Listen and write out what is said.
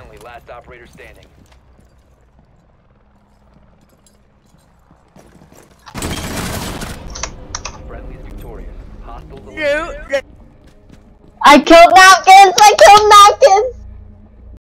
friendly, last operator standing. Friendly is victorious. Hostiles eliminated. I killed Napkins! I killed Napkins!